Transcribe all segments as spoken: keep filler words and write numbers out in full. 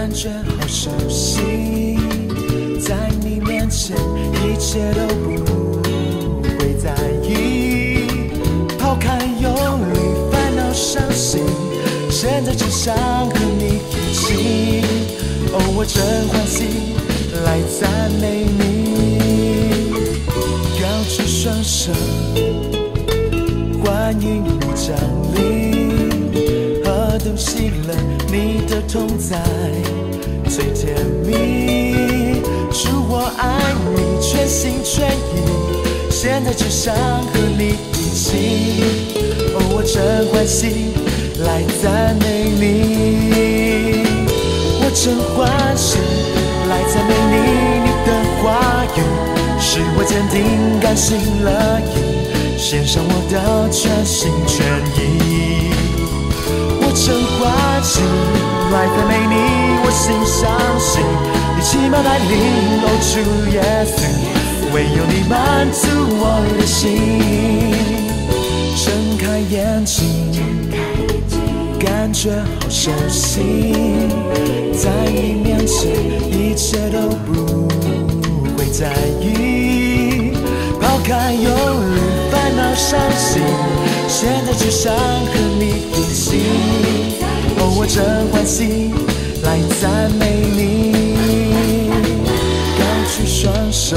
感觉好熟悉，在你面前一切都不会在意，抛开忧虑、烦恼、伤心，现在只想和你一起。哦，我真欢喜来赞美你，高举双手，欢迎你降临，何等喜乐，你的同在最甜蜜。主，我爱你，全心全意，现在只想和你一起。哦，我真欢喜来赞美你，我真欢喜来赞美你，你的话语使我坚定，甘心乐意，献上我的全心全意。我真欢喜来赞美你，我心相信你奇妙带领，哦，主耶稣，唯有你满足我的心。睁开眼睛，感觉好熟悉，在你面前一切都不会在意，抛开忧虑、烦恼、伤心，现在只想和你一起。哦，我真欢喜来赞美你，高举双手，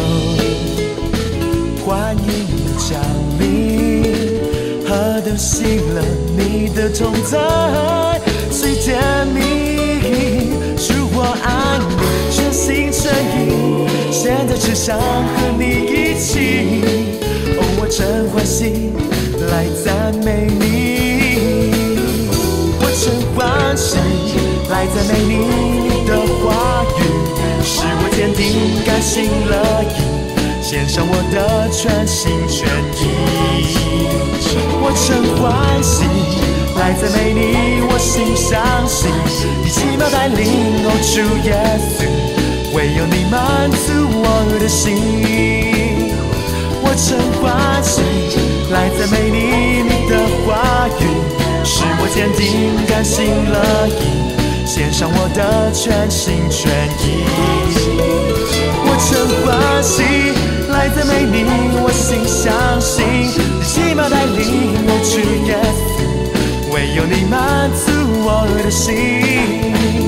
欢迎你降临，何等喜乐，你的同在最甜蜜。主，我爱你，全心全意，现在只想和你一起。哦，我真欢喜来赞美你，我真欢喜来赞美你，你的话语使我坚定，甘心乐意，献上我的全心全意。我真欢喜来赞美你，我心相信你奇妙带领，哦，主耶稣，唯有你满足我的心。我真欢喜来赞美你，你的话语使我坚定，甘心乐意，献上我的全心全意。我真欢喜来赞美你，我心相信你奇妙带领，哦，主耶稣，唯有你满足我的心。